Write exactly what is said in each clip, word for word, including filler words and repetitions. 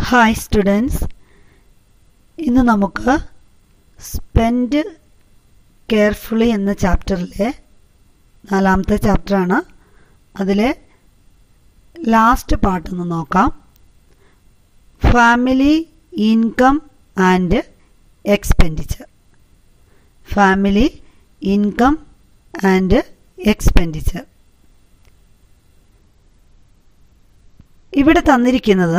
Hi students, ഇന്ന് നമുക്ക് spend carefully എന്ന ചാപ്റ്ററിലെ നാലാമത്തെ ചാപ്റ്ററാണ്. അതിലെ ലാസ്റ്റ് പാർട്ടൊന്ന് നോക്കാം. Family income and expenditure. Family income and expenditure. ഇവിടെ തന്നിരിക്കുന്നത്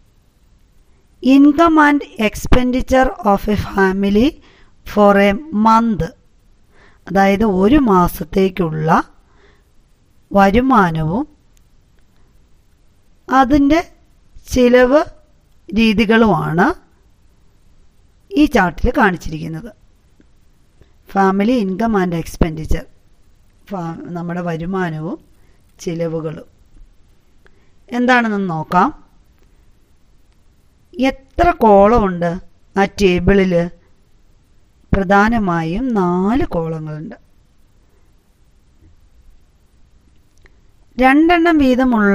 income and expenditure of a family for a month, അതായത് ഒരു മാസത്തേക്കുള്ള വരുമാനവും അതിൻ്റെ ചിലവ് രീതികളുമാണ് ഈ ചാർട്ടിൽ കാണിച്ചിരിക്കുന്നത്. ഫാമിലി ഇൻകം ആൻഡ് എക്സ്പെൻഡിച്ചർ, നമ്മുടെ വരുമാനവും ചിലവുകളും എന്താണെന്ന് നോക്കാം. എത്ര കോളമുണ്ട് ആ ടേബിളിൽ? പ്രധാനമായും നാല് കോളങ്ങളുണ്ട്. രണ്ടെണ്ണം വീതമുള്ള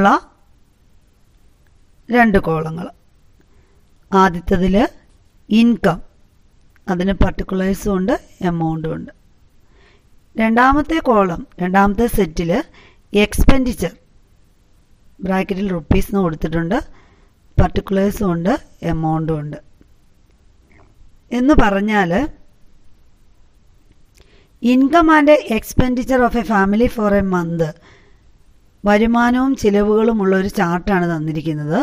രണ്ട് കോളങ്ങൾ. ആദ്യത്തതിൽ ഇൻകം, അതിന് പർട്ടിക്കുലേഴ്സും ഉണ്ട്, എമൗണ്ടും ഉണ്ട്. രണ്ടാമത്തെ കോളം, രണ്ടാമത്തെ സെറ്റിൽ എക്സ്പെൻഡിച്ചർ, ബ്രാക്കറ്റിൽ റുപ്പീസ് എന്ന് കൊടുത്തിട്ടുണ്ട്, പർട്ടിക്കുലേഴ്സും ഉണ്ട്, എമൗണ്ടും ഉണ്ട്. എന്ന് പറഞ്ഞാൽ income and expenditure of a family for a month, വരുമാനവും ചിലവുകളുമുള്ള ഒരു ചാർട്ടാണ് തന്നിരിക്കുന്നത്.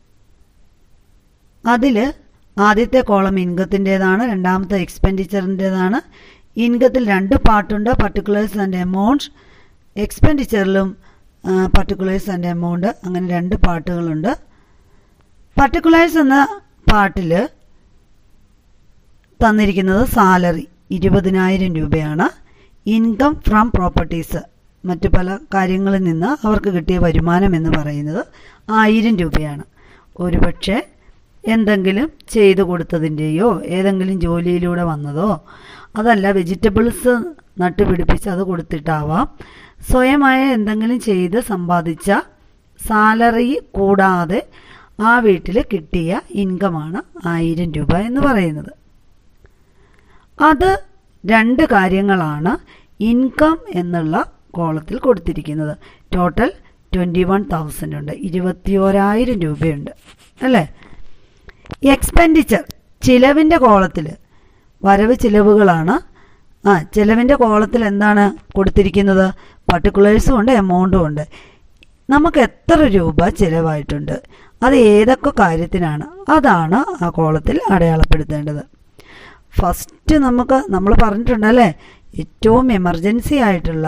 അതിൽ ആദ്യത്തെ കോളം ഇൻകത്തിൻ്റേതാണ്, രണ്ടാമത്തെ എക്സ്പെൻഡിച്ചറിൻ്റേതാണ്. ഇൻകത്തിൽ രണ്ട് പാർട്ടുണ്ട്, പർട്ടിക്കുലേഴ്സ് ആൻഡ് എമൗണ്ട്. എക്സ്പെൻഡിച്ചറിലും പർട്ടിക്കുലേഴ്സ് ആൻഡ് എമൗണ്ട്, അങ്ങനെ രണ്ട് പാർട്ടുകളുണ്ട്. പർട്ടിക്കുലേഴ്സ് എന്ന പാർട്ടിൽ തന്നിരിക്കുന്നത് സാലറി ഇരുപതിനായിരം രൂപയാണ്. ഇൻകം ഫ്രം പ്രോപ്പർട്ടീസ്, മറ്റു പല കാര്യങ്ങളിൽ നിന്ന് അവർക്ക് കിട്ടിയ വരുമാനം എന്ന് പറയുന്നത് ആയിരം രൂപയാണ്. ഒരുപക്ഷെ എന്തെങ്കിലും ചെയ്തു കൊടുത്തതിൻ്റെയോ ഏതെങ്കിലും ജോലിയിലൂടെ വന്നതോ, അതല്ല വെജിറ്റബിൾസ് നട്ടുപിടിപ്പിച്ച് അത് കൊടുത്തിട്ടാവാം, സ്വയമായ എന്തെങ്കിലും ചെയ്ത് സമ്പാദിച്ച സാലറി കൂടാതെ ആ വീട്ടിൽ കിട്ടിയ ഇൻകമാണ് ആയിരം രൂപ എന്ന് പറയുന്നത്. അത് രണ്ട് കാര്യങ്ങളാണ് ഇൻകം എന്നുള്ള കോളത്തിൽ കൊടുത്തിരിക്കുന്നത്. ടോട്ടൽ ട്വൻറ്റി വൺ തൗസൻഡ് ഉണ്ട്, ഇരുപത്തി ഓരായിരം രൂപയുണ്ട് അല്ലേ. എക്സ്പെൻഡിച്ചർ, ചിലവിൻ്റെ കോളത്തിൽ വരവ് ചിലവുകളാണ്. ആ ചിലവിൻ്റെ കോളത്തിൽ എന്താണ് കൊടുത്തിരിക്കുന്നത്? പർട്ടിക്കുലേഴ്സും ഉണ്ട്, എമൗണ്ടും ഉണ്ട്. നമുക്ക് എത്ര രൂപ ചിലവായിട്ടുണ്ട്, അത് ഏതൊക്കെ കാര്യത്തിനാണ്, അതാണ് ആ കോളത്തിൽ അടയാളപ്പെടുത്തേണ്ടത്. ഫസ്റ്റ് നമുക്ക് നമ്മൾ പറഞ്ഞിട്ടുണ്ടല്ലേ, ഏറ്റവും എമർജൻസി ആയിട്ടുള്ള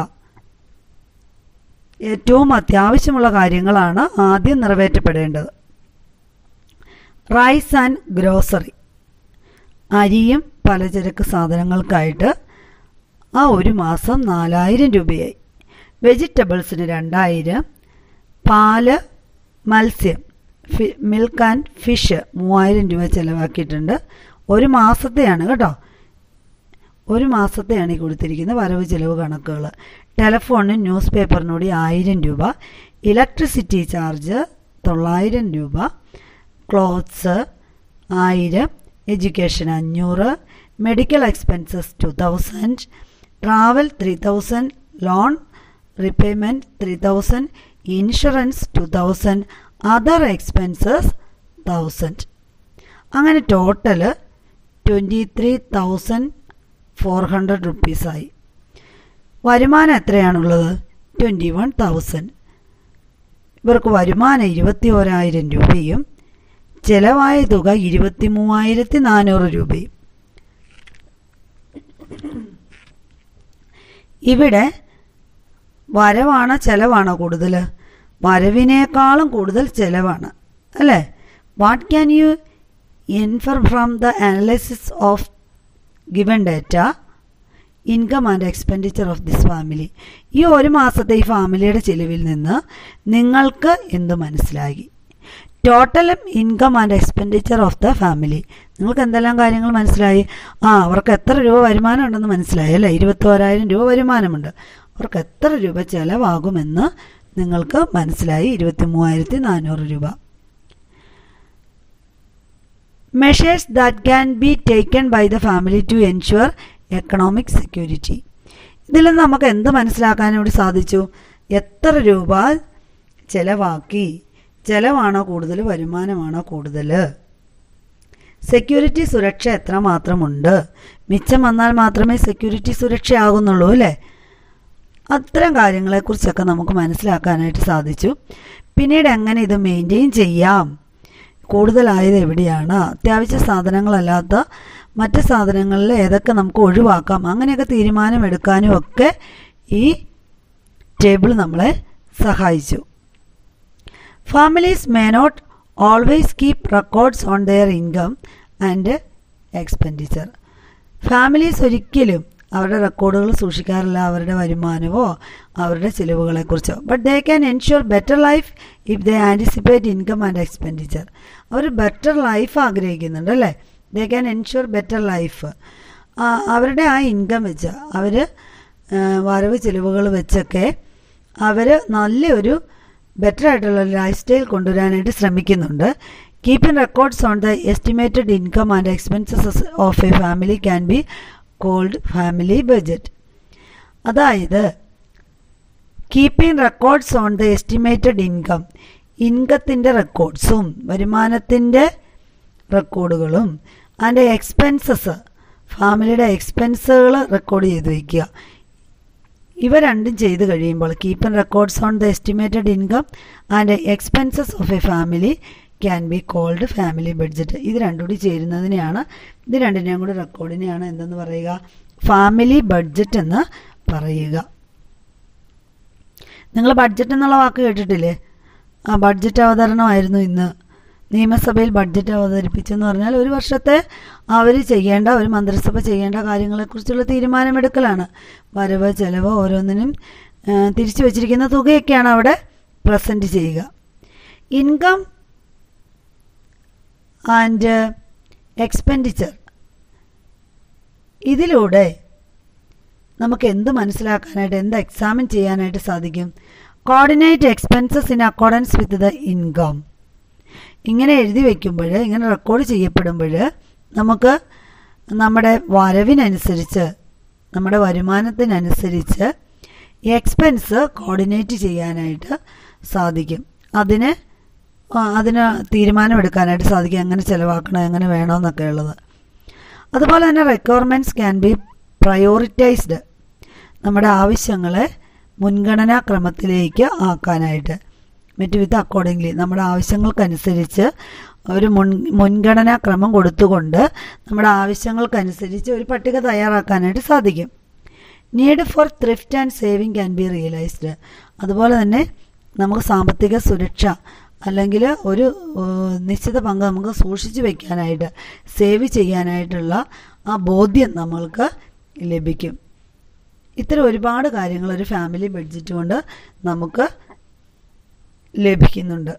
ഏറ്റവും അത്യാവശ്യമുള്ള കാര്യങ്ങളാണ് ആദ്യം നിറവേറ്റപ്പെടേണ്ടത്. റൈസ് ആൻഡ് ഗ്രോസറി, അരിയും പലചരക്ക് സാധനങ്ങൾക്കായിട്ട് ആ ഒരു മാസം നാലായിരം രൂപയായി. വെജിറ്റബിൾസിന് രണ്ടായിരം, പാല്, മത്സ്യം, ഫി മിൽക്ക് ആൻഡ് ഫിഷ് മൂവായിരം രൂപ ചിലവാക്കിയിട്ടുണ്ട്. ഒരു മാസത്തെയാണ് കേട്ടോ, ഒരു മാസത്തെയാണ് ഈ കൊടുത്തിരിക്കുന്ന വരവ് ചിലവ് കണക്കുകൾ. ടെലഫോണിനും ന്യൂസ് പേപ്പറിനൂടി ആയിരം രൂപ, ഇലക്ട്രിസിറ്റി ചാർജ് തൊള്ളായിരം രൂപ, ക്ലോത്ത്സ് ആയിരം, എഡ്യൂക്കേഷൻ അഞ്ഞൂറ്, medical expenses two thousand, travel three thousand, loan repayment three thousand, insurance two thousand, other expenses thousand. അങ്ങനെ total twenty three thousand four hundred റുപ്പീസായി. വരുമാനം എത്രയാണുള്ളത്? Twenty one thousand. ഇവർക്ക് വരുമാനം ഇരുപത്തി ഓരായിരം രൂപയും ചിലവായ തുക ഇരുപത്തി മൂവായിരത്തി നാനൂറ് രൂപയും. ഇവിടെ വരവാണോ ചെലവാണോ കൂടുതൽ? വരവിനേക്കാളും കൂടുതൽ ചെലവാണ് അല്ലേ. What can you infer from the analysis of given data income and expenditure of this family? ഈ ഒരു മാസത്തെ ഈ ഫാമിലിയുടെ ചിലവിൽ നിന്ന് നിങ്ങൾക്ക് എന്ത് മനസ്സിലായി? Total income and expenditure of the family, നിങ്ങൾക്ക് എന്തെല്ലാം കാര്യങ്ങൾ മനസ്സിലായി? ആ അവർക്ക് എത്ര രൂപ വരുമാനം ഉണ്ടെന്ന് മനസ്സിലായി അല്ലേ. ഇരുപത്തി ഓരായിരം രൂപ വരുമാനമുണ്ട്, അവർക്ക് എത്ര രൂപ ചിലവാകുമെന്ന് നിങ്ങൾക്ക് മനസ്സിലായി. ഇരുപത്തി മൂവായിരത്തി നാനൂറ് രൂപ. Measures that can be taken by the family to ensure economic security. ഇതിൽ നിന്ന് നമുക്ക് എന്ത് മനസ്സിലാക്കാനോട് സാധിച്ചു? എത്ര രൂപ ചിലവാക്കി, ചിലവാണോ കൂടുതൽ, വരുമാനമാണോ കൂടുതൽ, സെക്യൂരിറ്റി സുരക്ഷ എത്രമാത്രമുണ്ട്, മിച്ചം വന്നാൽ മാത്രമേ സെക്യൂരിറ്റി സുരക്ഷയാകുന്നുള്ളൂ അല്ലേ? അത്തരം കാര്യങ്ങളെക്കുറിച്ചൊക്കെ നമുക്ക് മനസ്സിലാക്കാനായിട്ട് സാധിച്ചു. പിന്നീട് എങ്ങനെ ഇത് മെയിൻറ്റെയിൻ ചെയ്യാം, കൂടുതലായത് എവിടെയാണ്, അത്യാവശ്യ സാധനങ്ങളല്ലാത്ത മറ്റ് സാധനങ്ങളിൽ ഏതൊക്കെ നമുക്ക് ഒഴിവാക്കാം, അങ്ങനെയൊക്കെ തീരുമാനമെടുക്കാനും ഒക്കെ ഈ ടേബിൾ നമ്മളെ സഹായിച്ചു. Families may not always keep records on their income and expenditure. Families ഒരിക്കലും അവരുടെ റെക്കോർഡുകൾ സൂക്ഷിക്കാറില്ല, അവരുടെ വരുമാനമോ അവരുടെ ചിലവുകളെക്കുറിച്ചോ. But they can ensure better life if they anticipate income and expenditure. അവർ ബെറ്റർ ലൈഫ് ആഗ്രഹിക്കുന്നുണ്ട് അല്ലേ? They can ensure better life. അവരുടെ ആ ഇൻകം വെച്ച് അവർ വരവ് ചിലവുകൾ വെച്ചൊക്കെ അവർ നല്ലൊരു ബെറ്റർ ആയിട്ടുള്ള ലൈഫ് സ്റ്റൈൽ കൊണ്ടുവരാനായിട്ട് ശ്രമിക്കുന്നുണ്ട്. Keeping records on the estimated income and expenses of a family can be called family budget. അതായത് keeping records on the estimated income, ഇൻകത്തിൻ്റെ റെക്കോർഡ്സും വരുമാനത്തിൻ്റെ റെക്കോർഡുകളും ആൻഡ് എക്സ്പെൻസസ്, ഫാമിലിയുടെ എക്സ്പെൻസുകൾ റെക്കോർഡ് ചെയ്ത് വയ്ക്കുക. ഇവ രണ്ടും ചെയ്ത് കഴിയുമ്പോൾ keeping records on the estimated income and expenses of a family can be called family budget. ഇത് രണ്ടും കൂടി ചേരുന്നതിനെയാണ്, ഇത് രണ്ടിനെയും കൂടി റെക്കോർഡിനെയാണ് എന്തെന്ന് പറയുക? ഫാമിലി ബഡ്ജറ്റ് എന്ന് പറയുക. നിങ്ങൾ ബഡ്ജറ്റ് എന്നുള്ള വാക്ക് കേട്ടിട്ടില്ലേ? ആ ബഡ്ജറ്റ് അവതരണമായിരുന്നു ഇന്ന്. നിയമസഭയിൽ ബഡ്ജറ്റ് അവതരിപ്പിച്ചെന്ന് പറഞ്ഞാൽ ഒരു വർഷത്തെ അവർ ചെയ്യേണ്ട, ഒരു മന്ത്രിസഭ ചെയ്യേണ്ട കാര്യങ്ങളെക്കുറിച്ചുള്ള തീരുമാനമെടുക്കലാണ്. വരവ് ചെലവ് ഓരോന്നിനും തിരിച്ചു വച്ചിരിക്കുന്ന തുകയൊക്കെയാണ് അവിടെ പ്രസൻറ്റ് ചെയ്യുക. ഇൻകം ആൻഡ് എക്സ്പെൻഡിച്ചർ, ഇതിലൂടെ നമുക്ക് എന്ത് മനസ്സിലാക്കാനായിട്ട്, എന്ത് എക്സാമിൻ ചെയ്യാനായിട്ട് സാധിക്കും? Coordinate expenses in accordance with the income. ഇങ്ങനെ എഴുതി വയ്ക്കുമ്പോൾ, ഇങ്ങനെ റെക്കോർഡ് ചെയ്യപ്പെടുമ്പോൾ നമുക്ക് നമ്മുടെ വരവിനനുസരിച്ച്, നമ്മുടെ വരുമാനത്തിനനുസരിച്ച് എക്സ്പെൻസ് കോർഡിനേറ്റ് ചെയ്യാനായിട്ട് സാധിക്കും. അതിന് അതിന് തീരുമാനമെടുക്കാനായിട്ട് സാധിക്കും, എങ്ങനെ ചിലവാക്കണം, എങ്ങനെ വേണമെന്നൊക്കെ ഉള്ളത്. അതുപോലെ തന്നെ റിക്വയർമെൻറ്റ്സ് ക്യാൻ ബി പ്രയോറിറ്റൈസ്ഡ്, നമ്മുടെ ആവശ്യങ്ങളെ മുൻഗണനാ ക്രമത്തിലേക്ക് ആക്കാനായിട്ട്. മെറ്റ് വിത്ത് അക്കോർഡിംഗ്ലി, നമ്മുടെ ആവശ്യങ്ങൾക്കനുസരിച്ച് ഒരു മുൻ മുൻഗണനാ ക്രമം കൊടുത്തുകൊണ്ട് നമ്മുടെ ആവശ്യങ്ങൾക്കനുസരിച്ച് ഒരു പട്ടിക തയ്യാറാക്കാനായിട്ട് സാധിക്കും. Need for thrift and saving can be realised. അതുപോലെ തന്നെ നമുക്ക് സാമ്പത്തിക സുരക്ഷ അല്ലെങ്കിൽ ഒരു നിശ്ചിത പങ്ക് നമുക്ക് സൂക്ഷിച്ചു വയ്ക്കാനായിട്ട്, സേവ് ചെയ്യാനായിട്ടുള്ള ആ ബോധ്യം നമ്മൾക്ക് ലഭിക്കും. ഇത്തരം ഒരുപാട് കാര്യങ്ങൾ ഒരു ഫാമിലി ബഡ്ജറ്റ് കൊണ്ട് നമുക്ക് ലഭിക്കുന്നുണ്ട്.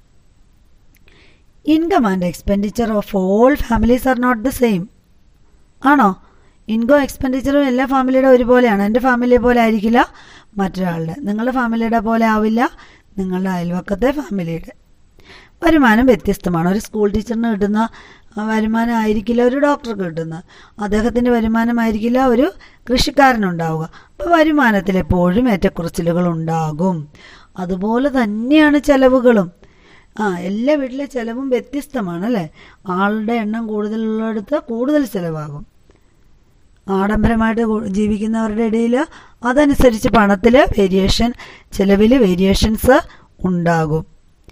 Income and expenditure of all families are not the same. ആണോ? ഇൻകം എക്സ്പെൻഡിച്ചറും എല്ലാ ഫാമിലിയുടെ ഒരുപോലെയാണ്. എൻ്റെ ഫാമിലിയെ പോലെ ആയിരിക്കില്ല മറ്റൊരാളുടെ, നിങ്ങളുടെ ഫാമിലിയുടെ പോലെ ആവില്ല നിങ്ങളുടെ അയൽവക്കത്തെ ഫാമിലിയുടെ. വരുമാനം വ്യത്യസ്തമാണ്. ഒരു സ്കൂൾ ടീച്ചറിന് കിട്ടുന്ന വരുമാനം ആയിരിക്കില്ല ഒരു ഡോക്ടർക്ക് കിട്ടുന്നത്, അദ്ദേഹത്തിൻ്റെ വരുമാനമായിരിക്കില്ല ഒരു കൃഷിക്കാരനുണ്ടാവുക. അപ്പോൾ വരുമാനത്തിൽ എപ്പോഴും ഏറ്റക്കുറച്ചിലുകൾ ഉണ്ടാകും. അതുപോലെ തന്നെയാണ് ചെലവുകളും. ആ എല്ലാ വീട്ടിലെ ചിലവും വ്യത്യസ്തമാണ് അല്ലേ? ആളുടെ എണ്ണം കൂടുതലുള്ളിടത്ത് കൂടുതൽ ചിലവാകും. ആഡംബരമായിട്ട് ജീവിക്കുന്നവരുടെ ഇടയിൽ അതനുസരിച്ച് പണത്തിൽ വേരിയേഷൻ, ചിലവിൽ വേരിയേഷൻസ് ഉണ്ടാകും.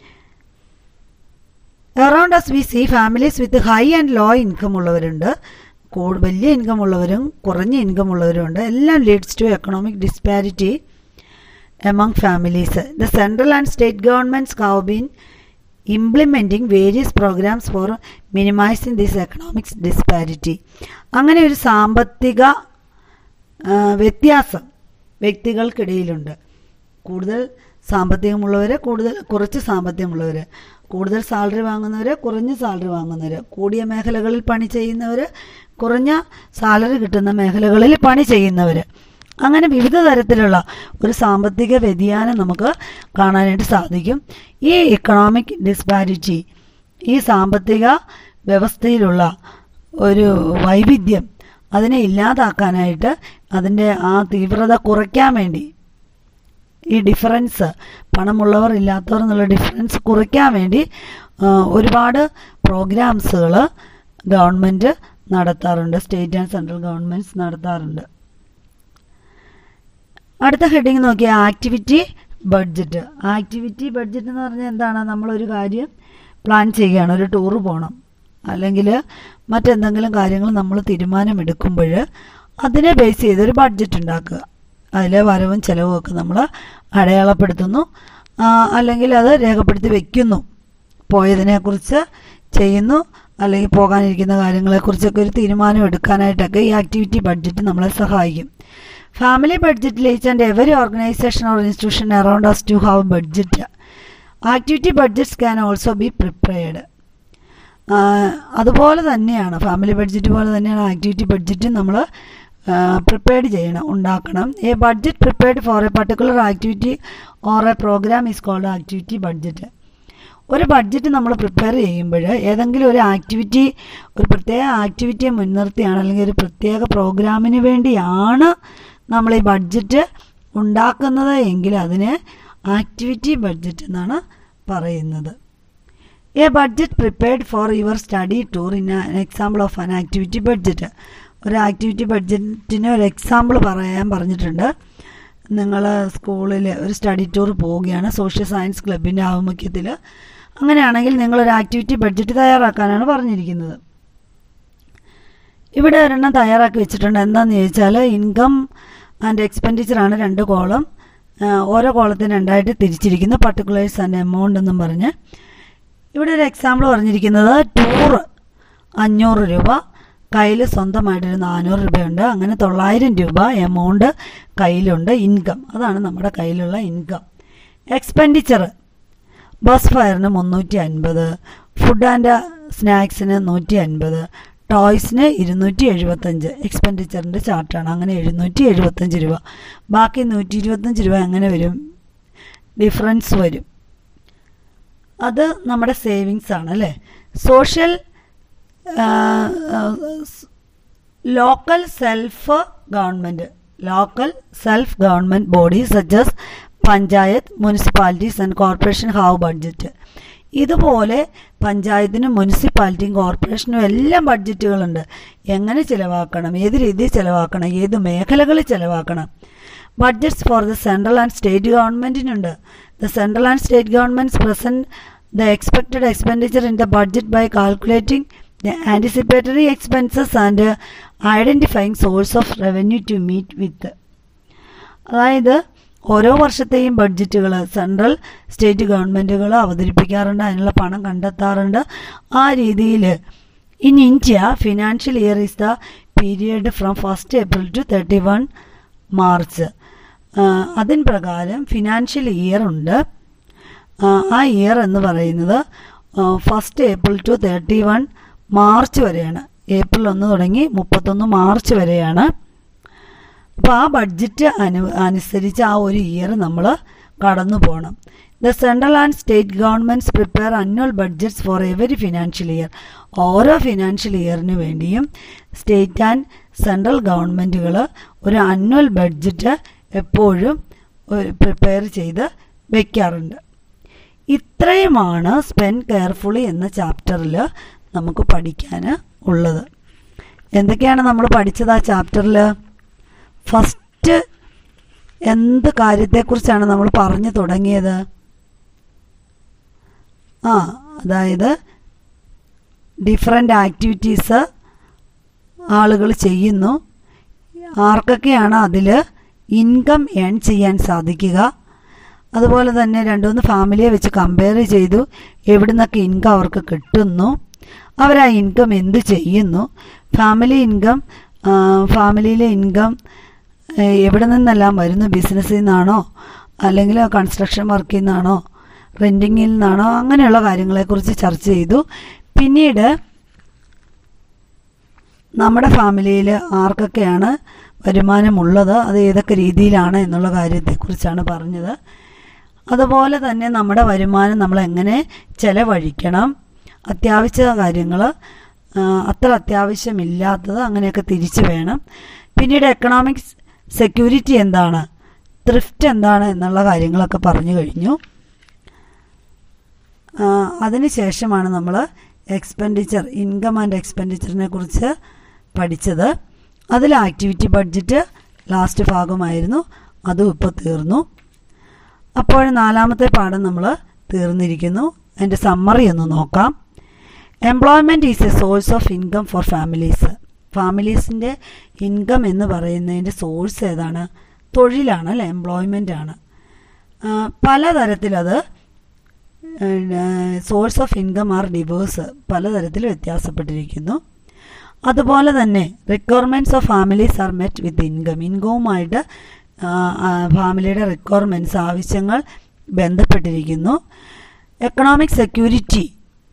Around as we see families with high and low income ഉള്ളവരുണ്ട്, വലിയ ഇൻകം ഉള്ളവരും കുറഞ്ഞ ഇൻകം ഉള്ളവരും ഉണ്ട്. എല്ലാം leads to economic disparity among families. The central and state governments have been implementing various programs for minimizing this economic disparity. അങ്ങനെ ഒരു സാമ്പത്തിക വ്യത്യാസം വ്യക്തികൾക്കിടയിലുണ്ട്. കൂടുതൽ സാമ്പത്തികമുള്ളവർ, കൂടുതൽ കുറച്ച് സാമ്പത്തികമുള്ളവർ, കൂടുതൽ സാലറി വാങ്ങുന്നവർ, കുറഞ്ഞ സാലറി വാങ്ങുന്നവർ, കൂടിയ മേഖലകളിൽ പണി ചെയ്യുന്നവർ, കുറഞ്ഞ സാലറി കിട്ടുന്ന മേഖലകളിൽ പണി ചെയ്യുന്നവർ, അങ്ങനെ വിവിധ തരത്തിലുള്ള ഒരു സാമ്പത്തിക വ്യതിയാനം നമുക്ക് കാണാനായിട്ട് സാധിക്കും. ഈ എക്കണോമിക് ഡിസ്പാരിറ്റി, ഈ സാമ്പത്തിക വ്യവസ്ഥയിലുള്ള ഒരു വൈവിധ്യം അതിനെ ഇല്ലാതാക്കാനായിട്ട്, അതിൻ്റെ ആ തീവ്രത കുറയ്ക്കാൻ വേണ്ടി, ഈ ഡിഫറൻസ്, പണമുള്ളവർ ഇല്ലാത്തവർ എന്നുള്ള ഡിഫറൻസ് കുറയ്ക്കാൻ വേണ്ടി ഒരുപാട് പ്രോഗ്രാംസുകൾ ഗവൺമെൻറ് നടത്താറുണ്ട്, സ്റ്റേറ്റ് ആൻഡ് സെൻട്രൽ ഗവൺമെൻറ്റ്സ് നടത്താറുണ്ട്. അടുത്ത ഹെഡിങ് നോക്കിയാൽ ആക്ടിവിറ്റി ബഡ്ജറ്റ്. ആക്ടിവിറ്റി ബഡ്ജറ്റ് എന്ന് പറഞ്ഞാൽ എന്താണ്? നമ്മളൊരു കാര്യം പ്ലാൻ ചെയ്യുകയാണ്, ഒരു ടൂറ് പോകണം, അല്ലെങ്കിൽ മറ്റെന്തെങ്കിലും കാര്യങ്ങൾ നമ്മൾ തീരുമാനമെടുക്കുമ്പോൾ അതിനെ ബേസ് ചെയ്തൊരു ബഡ്ജറ്റ് ഉണ്ടാക്കുക. അതിലെ വരവും ചിലവും ഒക്കെ നമ്മൾ അടയാളപ്പെടുത്തുന്നു, അല്ലെങ്കിൽ അത് രേഖപ്പെടുത്തി വയ്ക്കുന്നു. പോയതിനെക്കുറിച്ച് ചെയ്യുന്നു, അല്ലെങ്കിൽ പോകാനിരിക്കുന്ന കാര്യങ്ങളെക്കുറിച്ചൊക്കെ ഒരു തീരുമാനം എടുക്കാനായിട്ടൊക്കെ ഈ ആക്ടിവിറ്റി ബഡ്ജറ്റ് നമ്മളെ സഹായിക്കും. ഫാമിലി ബഡ്ജറ്റിൽ each and every organisation or institution around us to have budget. Activity budgets can also be prepared. അതുപോലെ തന്നെയാണ്, ഫാമിലി ബഡ്ജറ്റ് പോലെ തന്നെയാണ് ആക്ടിവിറ്റി ബഡ്ജറ്റ് നമ്മൾ പ്രിപ്പയർഡ് ചെയ്യണം, ഉണ്ടാക്കണം. A budget prepared for a particular activity or a programme is called activity budget. ഒരു budget നമ്മൾ prepare ചെയ്യുമ്പോൾ ഏതെങ്കിലും ഒരു ആക്ടിവിറ്റി, ഒരു പ്രത്യേക ആക്ടിവിറ്റിയെ മുൻനിർത്തിയാണ്, അല്ലെങ്കിൽ ഒരു പ്രത്യേക പ്രോഗ്രാമിന് വേണ്ടിയാണ് നമ്മൾ ഈ ബഡ്ജറ്റ് ഉണ്ടാക്കുന്നത് എങ്കിൽ അതിനെ ആക്ടിവിറ്റി ബഡ്ജറ്റ് എന്നാണ് പറയുന്നത്. A budget prepared for your study tour in an example of an activity budget. ഒരു ആക്ടിവിറ്റി ബഡ്ജറ്റിന് ഒരു എക്സാമ്പിൾ പറയാൻ പറഞ്ഞിട്ടുണ്ട്. നിങ്ങൾ സ്കൂളിൽ ഒരു സ്റ്റഡി ടൂർ പോവുകയാണ് സോഷ്യൽ സയൻസ് ക്ലബിൻ്റെ ആഭിമുഖ്യത്തിൽ. അങ്ങനെയാണെങ്കിൽ നിങ്ങളൊരു ആക്ടിവിറ്റി ബഡ്ജറ്റ് തയ്യാറാക്കാനാണ് പറഞ്ഞിരിക്കുന്നത്. ഇവിടെ ഒരെണ്ണം തയ്യാറാക്കി വെച്ചിട്ടുണ്ട്. എന്താണെന്ന് ചോദിച്ചാൽ ഇൻകം ആൻഡ് എക്സ്പെൻഡിച്ചറാണ് രണ്ട് കോളം. ഓരോ കോളത്തിന് രണ്ടായിട്ട് തിരിച്ചിരിക്കുന്നു, പർട്ടിക്കുലേഴ്സ് ആൻഡ് എമൗണ്ട് എന്നും പറഞ്ഞ്. ഇവിടെ ഒരു എക്സാമ്പിൾ പറഞ്ഞിരിക്കുന്നത് ടൂർ അഞ്ഞൂറ് രൂപ, കയ്യിൽ സ്വന്തമായിട്ടൊരു നാനൂറ് രൂപയുണ്ട്, അങ്ങനെ തൊള്ളായിരം രൂപ എമൗണ്ട് കയ്യിലുണ്ട്. ഇൻകം, അതാണ് നമ്മുടെ കയ്യിലുള്ള ഇൻകം. എക്സ്പെൻഡിച്ചർ ബസ് ഫെയറിന് മുന്നൂറ്റി അൻപത്, ഫുഡ് ആൻഡ് സ്നാക്സിന് നൂറ്റി അൻപത്, ടോയ്സിന് ഇരുന്നൂറ്റി എഴുപത്തഞ്ച്. എക്സ്പെൻഡിച്ചറിൻ്റെ ചാർട്ടാണ്. അങ്ങനെ എഴുന്നൂറ്റി എഴുപത്തഞ്ച് രൂപ. ബാക്കി നൂറ്റി ഇരുപത്തഞ്ച് രൂപ എങ്ങനെ വരും? ഡിഫറൻസ് വരും. അത് നമ്മുടെ സേവിങ്സ് ആണ് അല്ലേ. Social local self government local self government bodies such as panchayat, municipalities and corporation have budget. ഇതുപോലെ പഞ്ചായത്തിനും മുനിസിപ്പാലിറ്റിയും കോർപ്പറേഷനും എല്ലാം ബഡ്ജറ്റുകളുണ്ട്. എങ്ങനെ ചിലവാക്കണം, ഏത് രീതിയിൽ ചിലവാക്കണം, ഏത് മേഖലകളിൽ ചിലവാക്കണം. Budgets for the central and state ഗവൺമെൻറ്റിനുണ്ട്. The central and state governments present the expected expenditure in the budget by calculating the anticipatory expenses and uh, identifying source of revenue to meet with. അതായത് ഓരോ വർഷത്തെയും ബഡ്ജറ്റുകൾ central state ഗവൺമെൻറ്റുകൾ അവതരിപ്പിക്കാറുണ്ട്, അതിനുള്ള പണം കണ്ടെത്താറുണ്ട്. ആ രീതിയിൽ in India financial year is the period from first April to thirty one March. അതിന് പ്രകാരം ഫിനാൻഷ്യൽ ഇയർ ഉണ്ട്. ആ ഇയർ എന്ന് പറയുന്നത് first April to thirty one March വരെയാണ്. ഏപ്രിൽ ഒന്ന് തുടങ്ങി മുപ്പത്തൊന്ന് മാർച്ച് വരെയാണ്. അപ്പോൾ ആ ബഡ്ജറ്റ് അനു അനുസരിച്ച് ആ ഒരു ഇയർ നമ്മൾ കടന്നു പോകണം. The central and state governments prepare annual budgets for every financial year. ഓരോ ഫിനാൻഷ്യൽ ഇയറിന് വേണ്ടിയും സ്റ്റേറ്റ് ആൻഡ് സെൻട്രൽ ഗവൺമെൻറ്റുകൾ ഒരു അന്വൽ ബഡ്ജറ്റ് എപ്പോഴും പ്രിപ്പയർ ചെയ്ത് വയ്ക്കാറുണ്ട്. ഇത്രയുമാണ് സ്പെൻഡ് കെയർഫുള്ളി എന്ന ചാപ്റ്ററിൽ നമുക്ക് പഠിക്കാൻ ഉള്ളത്. എന്തൊക്കെയാണ് നമ്മൾ പഠിച്ചത് ആ ചാപ്റ്ററിൽ? ഫസ്റ്റ് എന്ത് കാര്യത്തെക്കുറിച്ചാണ് നമ്മൾ പറഞ്ഞു തുടങ്ങിയത്? ആ അതായത് ഡിഫറെൻ്റ് ആക്ടിവിറ്റീസ് ആളുകൾ ചെയ്യുന്നു, ആർക്കൊക്കെയാണ് അതിൽ ഇൻകം ഏൺ ചെയ്യാൻ സാധിക്കുക. അതുപോലെ തന്നെ രണ്ടുമൂന്ന് ഫാമിലിയെ വെച്ച് കമ്പയർ ചെയ്തു, എവിടെ നിന്നൊക്കെ ഇൻകം അവർക്ക് കിട്ടുന്നു, അവർ ആ ഇൻകം എന്ത് ചെയ്യുന്നു, ഫാമിലി ഇൻകം ഫാമിലിയിലെ ഇൻകം എവിടെ നിന്നെല്ലാം വരുന്നു, ബിസിനസ്സിൽ നിന്നാണോ അല്ലെങ്കിൽ കൺസ്ട്രക്ഷൻ വർക്കിൽ നിന്നാണോ റെൻറ്റിങ്ങിൽ നിന്നാണോ, അങ്ങനെയുള്ള കാര്യങ്ങളെക്കുറിച്ച് ചർച്ച ചെയ്തു. പിന്നീട് നമ്മുടെ ഫാമിലിയിൽ ആർക്കൊക്കെയാണ് വരുമാനമുള്ളത്, അത് ഏതൊക്കെ രീതിയിലാണ് എന്നുള്ള കാര്യത്തെക്കുറിച്ചാണ് പറഞ്ഞത്. അതുപോലെ തന്നെ നമ്മുടെ വരുമാനം നമ്മൾ എങ്ങനെ ചെലവഴിക്കണം, അത്യാവശ്യ കാര്യങ്ങൾ, അത്ര അത്യാവശ്യമില്ലാത്തത് അങ്ങനെയൊക്കെ തിരിച്ച് വേണം. പിന്നീട് എക്കണോമിക് സെക്യൂരിറ്റി എന്താണ്, ത്രിഫ്റ്റ് എന്താണ് എന്നുള്ള കാര്യങ്ങളൊക്കെ പറഞ്ഞു കഴിഞ്ഞു. അതിന് ശേഷമാണ് നമ്മൾ എക്സ്പെൻഡിച്ചർ, ഇൻകം ആൻഡ് എക്സ്പെൻഡിച്ചറിനെ കുറിച്ച് പഠിച്ചത്. അതിൽ ആക്ടിവിറ്റി ബഡ്ജറ്റ് ലാസ്റ്റ് ഭാഗമായിരുന്നു, അതും ഇപ്പോൾ തീർന്നു. അപ്പോൾ നാലാമത്തെ പാഠം നമ്മൾ തീർന്നിരിക്കുന്നു. അതിൻ്റെ സമ്മറി ഒന്ന് നോക്കാം. Employment is a source of income for families. ഫാമിലീസിൻ്റെ ഇൻകം എന്ന് പറയുന്നതിൻ്റെ സോഴ്സ് ഏതാണ്? തൊഴിലാണ്, അല്ലേ? എംപ്ലോയ്മെൻ്റ് ആണ്. പലതരത്തിലത് source of income are diverse, പലതരത്തിൽ വ്യത്യാസപ്പെട്ടിരിക്കുന്നു. അതുപോലെ തന്നെ requirements of families are met with income. ഇൻകവുമായിട്ട് ഫാമിലിയുടെ റിക്വയർമെൻറ്റ്സ്, ആവശ്യങ്ങൾ ബന്ധപ്പെട്ടിരിക്കുന്നു. എക്കണോമിക് സെക്യൂരിറ്റി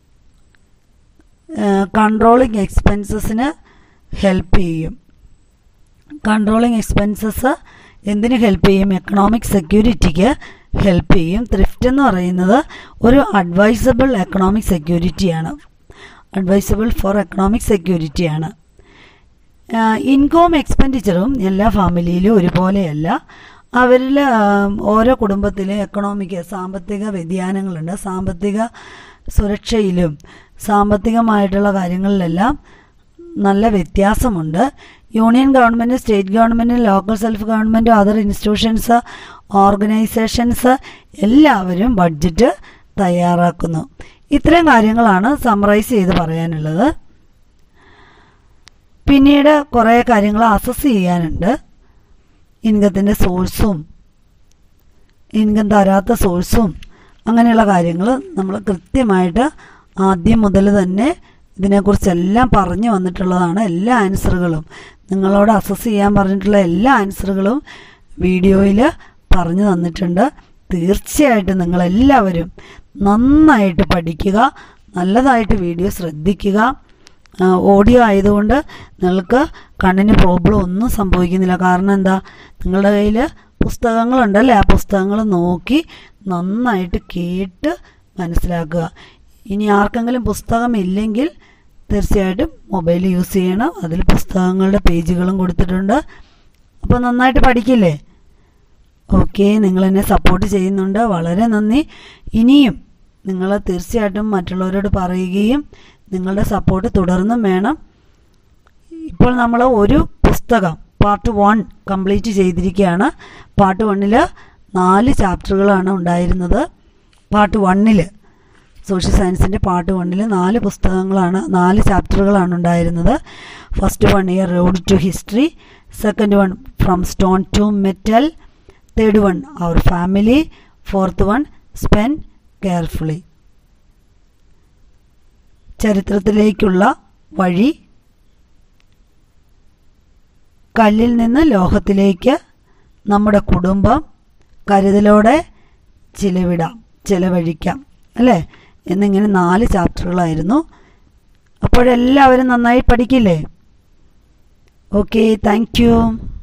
കൺട്രോളിങ് എക്സ്പെൻസസിന് ഹെൽപ്പ് ചെയ്യും. കൺട്രോളിങ് എക്സ്പെൻസസ് എന്തിന് ഹെൽപ്പ് ചെയ്യും? എക്കണോമിക് സെക്യൂരിറ്റിക്ക് ഹെൽപ്പ് ചെയ്യും. ത്രിഫ്റ്റ് എന്ന് പറയുന്നത് ഒരു അഡ്വൈസബിൾ എക്കണോമിക് സെക്യൂരിറ്റിയാണ്, അഡ്വൈസബിൾ ഫോർ എക്കണോമിക് സെക്യൂരിറ്റിയാണ്. ഇൻകവും എക്സ്പെൻഡിച്ചറും എല്ലാ ഫാമിലിയിലും ഒരുപോലെയല്ല. അവരിൽ ഓരോ കുടുംബത്തിലും എക്കണോമിക് സാമ്പത്തിക വ്യതിയാനങ്ങളുണ്ട്. സാമ്പത്തിക സുരക്ഷയിലും സാമ്പത്തികമായിട്ടുള്ള കാര്യങ്ങളിലെല്ലാം നല്ല വ്യത്യാസമുണ്ട്. Union government, state government, local self government, other institutions, organisations എല്ലാവരും ബഡ്ജറ്റ് തയ്യാറാക്കുന്നു. ഇത്രയും കാര്യങ്ങളാണ് സമ്മറൈസ് ചെയ്ത് പറയാനുള്ളത്. പിന്നീട് കുറേ കാര്യങ്ങൾ അസസ് ചെയ്യാനുണ്ട്. ഇൻകത്തിൻ്റെ സോഴ്സും ഇൻകം തരാത്ത സോഴ്സും അങ്ങനെയുള്ള കാര്യങ്ങൾ നമ്മൾ കൃത്യമായിട്ട് ആദ്യം മുതൽ തന്നെ ഇതിനെക്കുറിച്ചെല്ലാം പറഞ്ഞു വന്നിട്ടുള്ളതാണ്. എല്ലാ ആൻസറുകളും നിങ്ങളോട് അസസ് ചെയ്യാൻ പറഞ്ഞിട്ടുള്ള എല്ലാ ആൻസറുകളും വീഡിയോയിൽ പറഞ്ഞു തന്നിട്ടുണ്ട്. തീർച്ചയായിട്ടും നിങ്ങളെല്ലാവരും നന്നായിട്ട് പഠിക്കുക, നല്ലതായിട്ട് വീഡിയോ ശ്രദ്ധിക്കുക. ഓഡിയോ ആയതുകൊണ്ട് നിങ്ങൾക്ക് കണ്ണിന് പ്രോബ്ലം ഒന്നും സംഭവിക്കുന്നില്ല. കാരണം എന്താ, നിങ്ങളുടെ കയ്യിൽ പുസ്തകങ്ങളുണ്ടല്ലേ, ആ പുസ്തകങ്ങൾ നോക്കി നന്നായിട്ട് കേട്ട് മനസ്സിലാക്കുക. ഇനി ആർക്കെങ്കിലും പുസ്തകം ഇല്ലെങ്കിൽ തീർച്ചയായിട്ടും മൊബൈൽ യൂസ് ചെയ്യണം. അതിൽ പുസ്തകങ്ങളുടെ പേജുകളും കൊടുത്തിട്ടുണ്ട്. അപ്പോൾ നന്നായിട്ട് പഠിക്കില്ലേ? ഓക്കെ, നിങ്ങളെന്നെ സപ്പോർട്ട് ചെയ്യുന്നുണ്ട്, വളരെ നന്ദി. ഇനിയും നിങ്ങൾ തീർച്ചയായിട്ടും മറ്റുള്ളവരോട് പറയുകയും നിങ്ങളുടെ സപ്പോർട്ട് തുടർന്നും വേണം. ഇപ്പോൾ നമ്മൾ ഒരു പുസ്തകം പാർട്ട് വൺ കംപ്ലീറ്റ് ചെയ്തിരിക്കുകയാണ്. പാർട്ട് വണ്ണിൽ നാല് ചാപ്റ്ററുകളാണ് ഉണ്ടായിരുന്നത്. പാർട്ട് വണ്ണിൽ സോഷ്യൽ സയൻസിൻ്റെ പാർട്ട് വണ്ണിൽ നാല് പുസ്തകങ്ങളാണ്, നാല് ചാപ്റ്ററുകളാണ് ഉണ്ടായിരുന്നത്. First one year road to history, second one from stone to metal, third one our family, fourth one spend carefully. ചരിത്രത്തിലേക്കുള്ള വഴി, കല്ലിൽ നിന്ന് ലോഹത്തിലേക്ക് നമ്മുടെ കുടുംബം കരുതലോടെ ചിലവിടാം, ചിലവഴിക്കാം, അല്ലേ? എന്നിങ്ങനെ നാല് ചാപ്റ്ററുകളായിരുന്നു. അപ്പോഴെല്ലാവരും നന്നായി പഠിക്കില്ലേ? Okay, thank you.